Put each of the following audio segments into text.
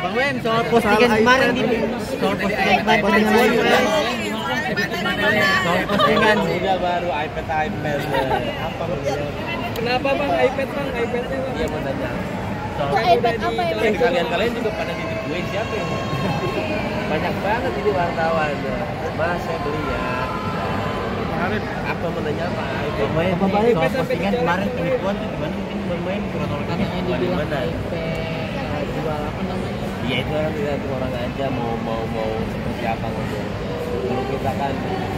Bang Wem, soal postingan kemarin di soal postingan udah baru iPad apa Kenapa bang iPadnya bang? Iya mau tanya. iPad apa ya? Kalian juga pada titip gue siapa yang banyak banget ini wartawan. Mas saya beli ya. Apa mau nanya apa? Soal postingan kemarin penipuan tuh gimana mungkin bermain kronologinya yang dibilang jual apa namanya? Iya itu orang tergantung orang aja mau seperti apa ngomongnya. Kalau kita kan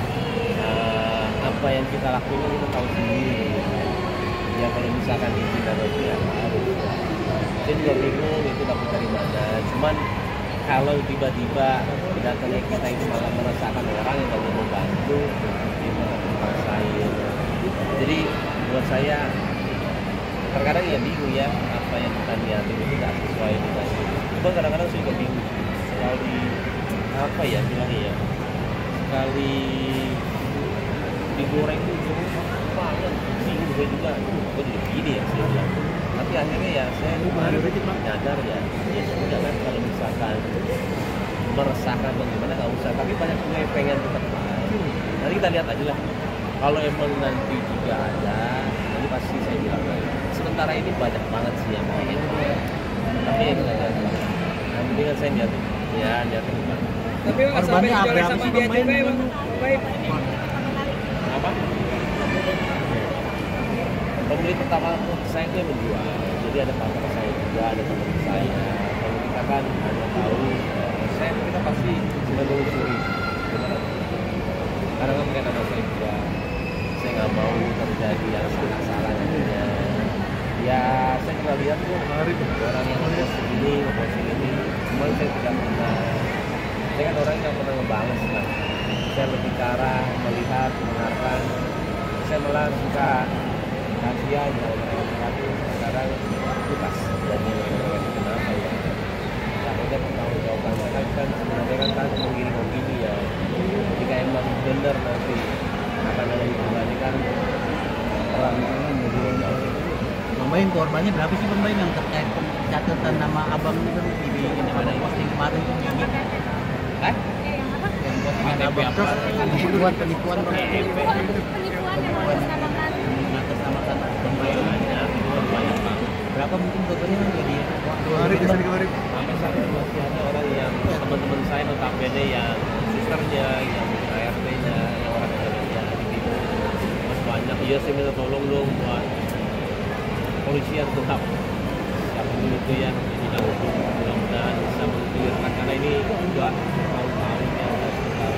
apa yang kita lakuin kita tahu sendiri. Ya kalau misalkan izin dan ya harus. Saya juga bingung itu dapat dari mana. Cuman kalau tiba-tiba datangnya kita itu malah merasakan orang yang nggak mau membantu, dipaksain. Jadi buat saya terkadang ya bingung ya apa yang kita lihat itu tidak sesuai dengan itu. Cuma kadang-kadang saya juga bingung sekali apa ya bilangnya ya sekali digoreng itu banget bingung saya juga kok jadi begini ya saya bilang. Tapi akhirnya ya saya nyadar ya sudah kan kalau misalkan meresahkan bagaimana nggak usah, tapi banyak juga yang pengen tetap nanti kita lihat aja lah kalau emang nanti juga ada nanti pasti saya bilang sementara ini banyak banget sih yang pengen tapi yang nggak nanti kan saya lihat ya lihat gimana. Tapi nggak sampai dijual sama dia juga ya bang? Baik. Apa? Pembeli pertama saya itu yang menjual, jadi ada partner saya juga, ada teman saya. Kalau kita kan hanya tahu, kita pasti menelusuri. Karena kan mungkin ada saya juga, saya nggak mau terjadi yang salah-salah nantinya. Ya saya juga lihat tuh orang yang ngepost ini, cuma saya tidak pernah. Saya kan orang yang pernah ngebales lah. Saya berbicara, melihat, mendengarkan. Saya malah suka kasihan tapi sekarang lukas jadi kenapa ya akhirnya pertanggungjawaban kan sebenarnya kan mengirim opini ya jika emang benar nanti akan ada hubungannya kan orang Bang Baim korbannya berapa sih Bang Baim yang terkait catatan nama abang itu di mana posting kemarin tuh yang gitu? Hah? Yang postingan abang terus penipuan berapa mungkin totalnya jadi 2 hari sampai saat ini masih ada orang yang teman-teman saya notabene yang sisternya yang ART-nya yang orang Indonesia gitu masih banyak. Iya saya minta tolong dong buat polisian tetap yang dulu itu ya tidak mudah-mudahan bisa menggulirkan karena ini juga tahun-tahun yang sekitar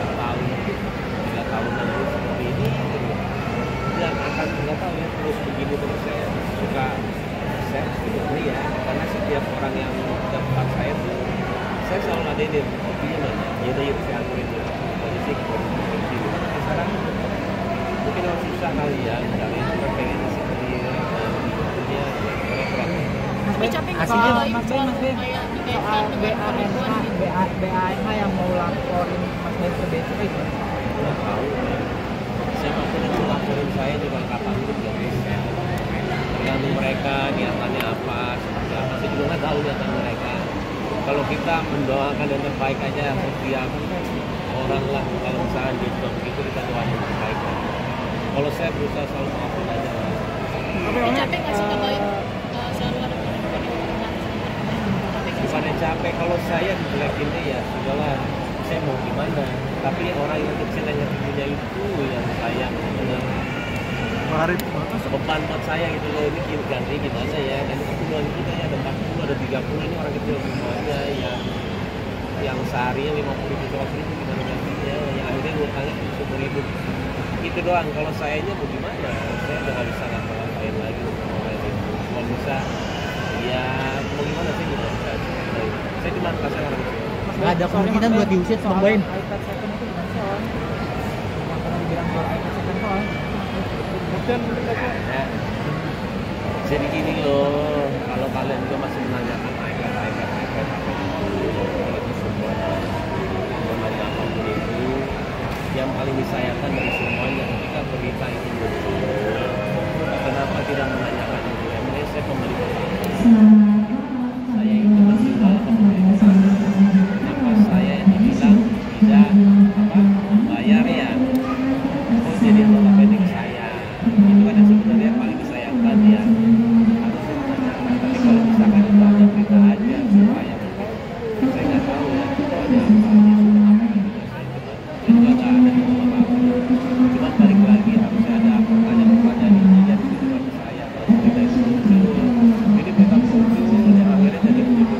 3 tahun lalu seperti ini dan akan nggak tahu ya terus begini terus saya suka saya sebenarnya ya karena setiap orang yang dapat saya tuh saya selalu ladenin kopinya mana ya udah yuk saya aturin dulu polisi polisi sekarang mungkin orang susah kali ya misalnya orang pengen isi sendiri punya keren Tapi capek nggak Aslinya soal Mas soal Bem kayak soal dikaitkan dengan penipuan BAMH yang mau laporin Mas Bem ke BCA itu nggak tahu siapapun yang laporin saya juga kapan pun juga bisa tergantung mereka niatannya apa seperti apa saya juga nggak tahu niatan mereka kalau kita mendoakan yang terbaik aja setiap orang lah kalau misalnya dia juga begitu kita doain yang terbaik kalau saya berusaha selalu maafin aja lah. Tapi capek nggak sih kalau selalu ada penipuan bukannya capek kalau saya dijelekin ya sudahlah saya mau gimana tapi orang yang kecil yang punya itu yang sayang benar beban buat saya gitu loh ini ganti gimana ya dan kebutuhan kita ya ada 40 ada 30 ini orang kecil semuanya yang seharinya 50 ribu 100 ribu gimana gantinya yang akhirnya ngutangnya 10 ribu itu doang kalau sayanya mau gimana saya udah nggak bisa ngapa-ngapain lagi orang itu kalau bisa ya mau gimana sih nggak bisa saya cuma kasih orang itu nggak ada kemungkinan buat diusir sama Baim iPad second itu bukan soal yang pernah dibilang soal iPad second soal kemudian ya. Jadi gini loh kalau kalian juga masih menanyakan iPad itu semuanya menanya apapun itu yang paling disayangkan dari semuanya ketika berita itu muncul kenapa tidak menanyakan itu emangnya saya pembeli saya itu menjual atau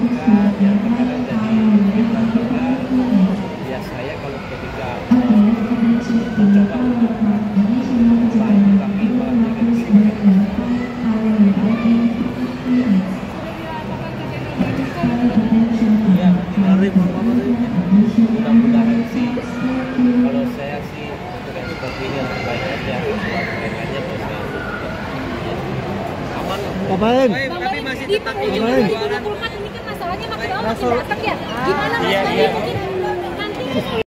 masyarakat yang terkadang jadi fitnah juga. Ya saya kalau ketika mencoba untuk baik tapi malah negatif. Iya, Mari Bapak. mudah-mudahan sih kalau saya sih untuk yang seperti ini yang terbaik aja buat mereka bisa aman. Bapak, Tapi masih tetap ingin 2024 ini kan masalahnya makin lama makin datang ya. Gimana Mas Iya, Bali iya. mungkin nanti